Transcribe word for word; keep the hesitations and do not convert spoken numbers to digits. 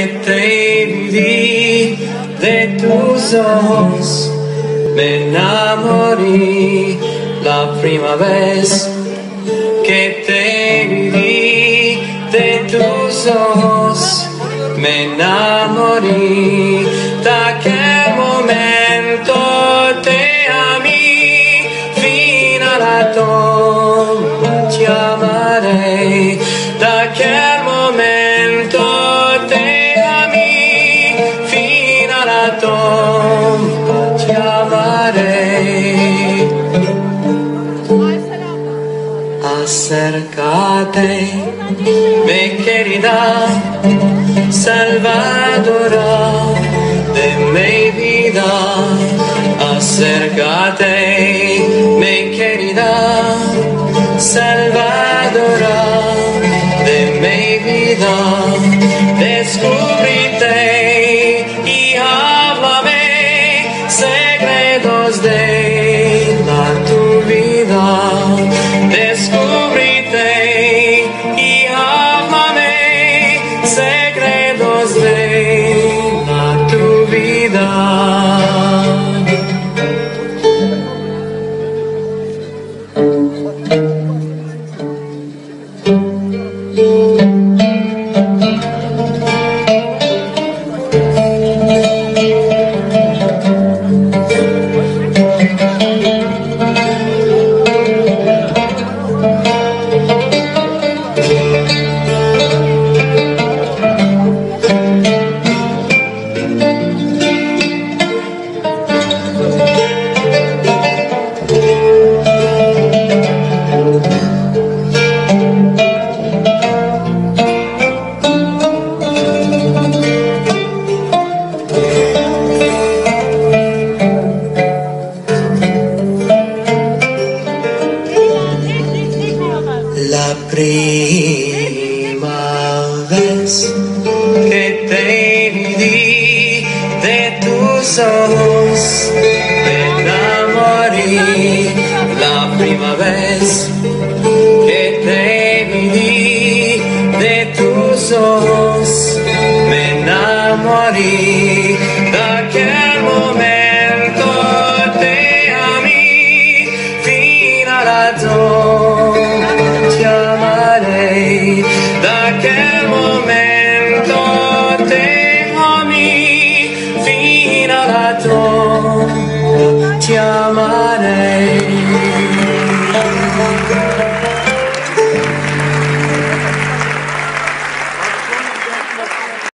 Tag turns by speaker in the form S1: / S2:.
S1: que te vi de tus ojos, me enamoré la primera vez que te vi de tus ojos, me enamoré de aquel momento, te amé, fino alla tomba ti amaré, de aquel momento te amé, fino alla tomba ti amaré. Acércate, mi querida salvadora de mi vida. Acércate, mi querida salvadora de mi vida. Descúbrete y háblame secretos de la tu vida. Descúbrete y háblame secretos de la tu vida. La prima vez que te vi de tus ojos, me enamoré. La prima vez que te vi de tus ojos, me enamoré. De aquel momento te amé, fino alla tomba ti amaré. De aquel momento te amé, fino alla tomba ti amaré.